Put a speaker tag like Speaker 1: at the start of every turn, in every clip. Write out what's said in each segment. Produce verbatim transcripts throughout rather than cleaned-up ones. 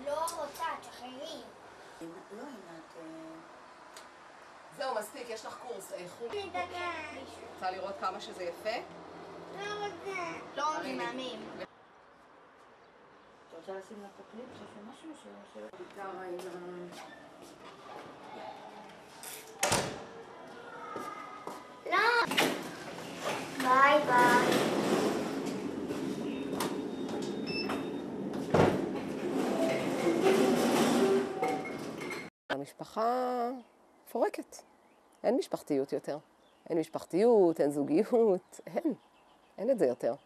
Speaker 1: לא רוצה, תשחררי.
Speaker 2: לא, עינת...
Speaker 3: זהו, מספיק, יש לך קורס איכות.
Speaker 1: לדגן.
Speaker 3: רוצה לראות כמה שזה יפה?
Speaker 1: לא רוצה. לא אומרים מאמים.
Speaker 2: את רוצה לשים לך תקליט? חושב משהו ש... בעיקר עם...
Speaker 1: לא! ביי ביי.
Speaker 3: המשפחה מפורקת. אין משפחתיות יותר. אין משפחתיות, אין זוגיות, אין. אין את זה יותר.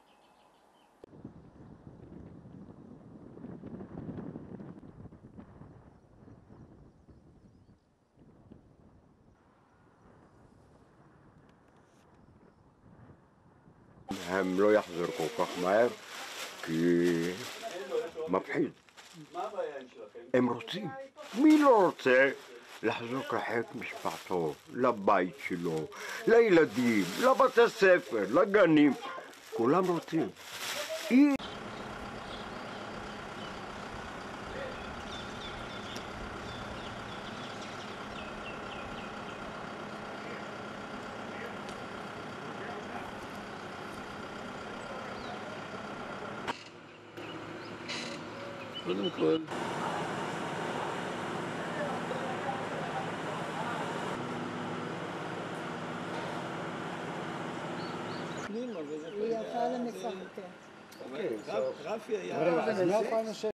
Speaker 4: הם לא יחזרו כל כך מהר, כי מפחיד.
Speaker 5: מה הבעיה שלכם?
Speaker 4: הם רוצים. מי לא רוצה לחזור לחיק משפחתו, לבית שלו, לילדים, לבתי ספר, לגנים? כולם רוצים. היא...
Speaker 5: קודם כל
Speaker 6: היא הלכה למפרטה.
Speaker 5: רפי היה...